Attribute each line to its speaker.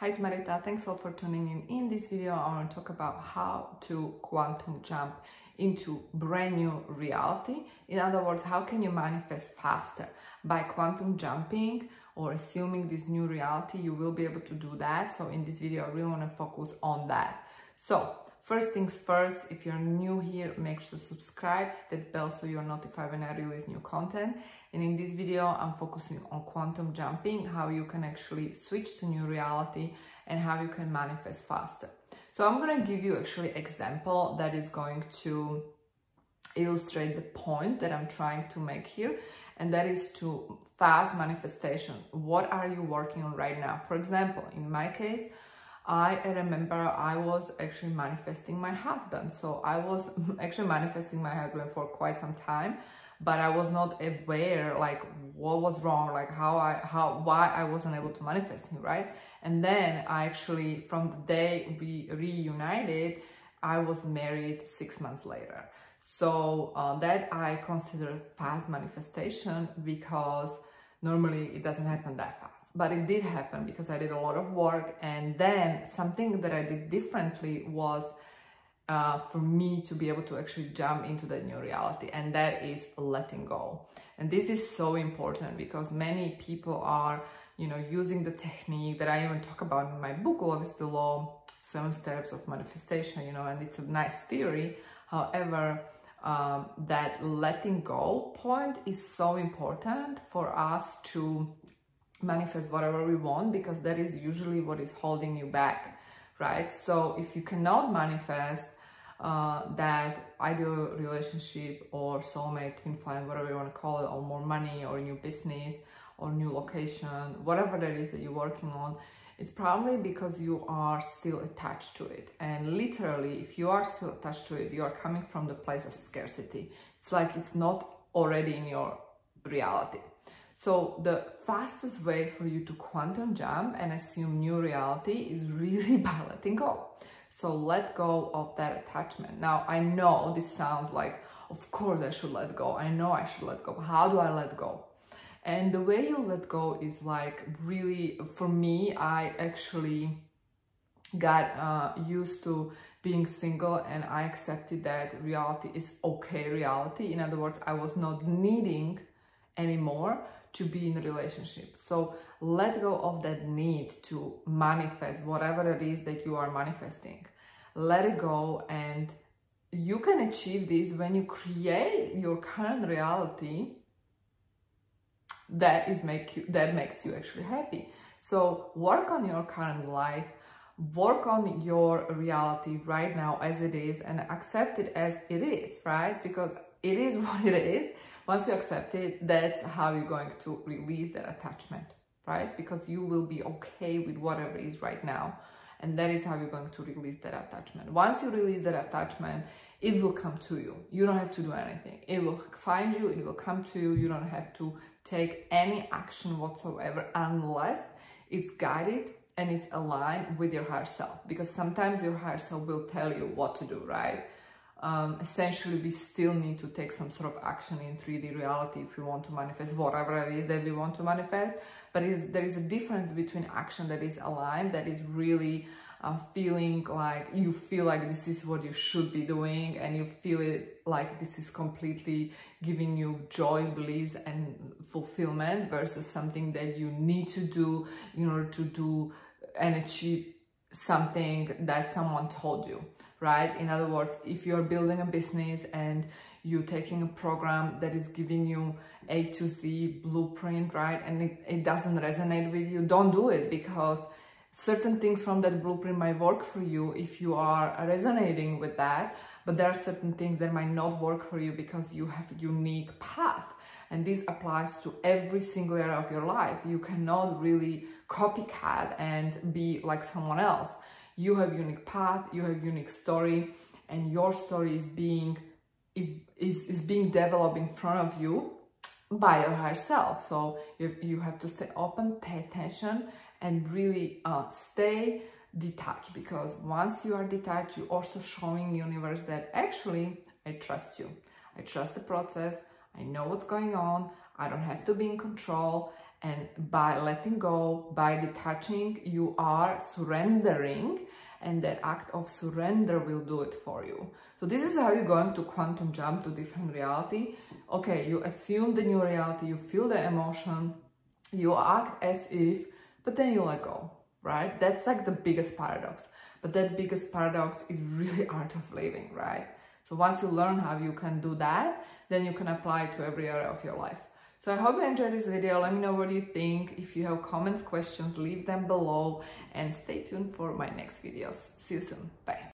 Speaker 1: Hi, it's Marita. Thanks a lot for tuning in. In this video, I want to talk about how to quantum jump into brand new reality. In other words, how can you manifest faster? By quantum jumping or assuming this new reality, you will be able to do that. So in this video, I really want to focus on that. So first things first, if you're new here, make sure to subscribe, hit that bell so you're notified when I release new content. And in this video, I'm focusing on quantum jumping, how you can actually switch to new reality and how you can manifest faster. So I'm going to give you actually an example that is going to illustrate the point that I'm trying to make here. And that is to fast manifestation. What are you working on right now? For example, in my case, I remember I was actually manifesting my husband. So I was actually manifesting my husband for quite some time, but I was not aware like what was wrong, like why I wasn't able to manifest him, right? And then I actually, from the day we reunited, I was married 6 months later. So that I consider fast manifestation because normally it doesn't happen that fast. But it did happen because I did a lot of work, and then something that I did differently was for me to be able to actually jump into that new reality, and that is letting go. And this is so important because many people are, using the technique that I even talk about in my book, Love is the Law, 7 Steps of Manifestation, and it's a nice theory. However, that letting go point is so important for us to manifest whatever we want, because that is usually what is holding you back, right? So if you cannot manifest that ideal relationship or soulmate, twin flame, whatever you want to call it, or more money or new business or new location, whatever that is that you're working on, it's probably because you are still attached to it. And literally, if you are still attached to it, you are coming from the place of scarcity. It's like it's not already in your reality. So the fastest way for you to quantum jump and assume new reality is really by letting go. So let go of that attachment. Now, I know this sounds like, of course I should let go. I know I should let go. How do I let go? And the way you let go is like really, for me, I actually got used to being single, and I accepted that reality is okay reality. In other words, I was not needing anymore to be in a relationship. So let go of that need to manifest whatever it is that you are manifesting. Let it go, and you can achieve this when you create your current reality that makes you actually happy. So work on your current life, work on your reality right now as it is, and accept it as it is, right? Because it is what it is. Once you accept it, that's how you're going to release that attachment, right? Because you will be okay with whatever is right now. And that is how you're going to release that attachment. Once you release that attachment, it will come to you. You don't have to do anything. It will find you, it will come to you. You don't have to take any action whatsoever unless it's guided and it's aligned with your higher self. Because sometimes your higher self will tell you what to do, right? Essentially, we still need to take some sort of action in 3D reality if we want to manifest whatever it is that we want to manifest. But there is a difference between action that is aligned, that is really feeling like you feel like this is what you should be doing, and you feel it like this is completely giving you joy, bliss, and fulfillment, versus something that you need to do in order to do and achieve something that someone told you, right? In other words, if you're building a business and you're taking a program that is giving you A to Z blueprint, right? And it doesn't resonate with you, don't do it, because certain things from that blueprint might work for you if you are resonating with that, but there are certain things that might not work for you because you have a unique path. And this applies to every single area of your life. You cannot really copycat and be like someone else. You have unique path, you have unique story, and your story is being developed in front of you by your higher self. So you have to stay open, pay attention, and really stay detached, because once you are detached, you're also showing the universe that actually, I trust you. I trust the process. I know what's going on. I don't have to be in control, And by letting go, by detaching, you are surrendering, and that act of surrender will do it for you. So this is how you're going to quantum jump to different reality. Okay, you assume the new reality, you feel the emotion, you act as if, but then you let go, right? That's like the biggest paradox. But that biggest paradox is really art of living, right? So once you learn how you can do that, then you can apply it to every area of your life. So I hope you enjoyed this video. Let me know what you think. If you have comments, questions, leave them below, and stay tuned for my next videos. See you soon. Bye.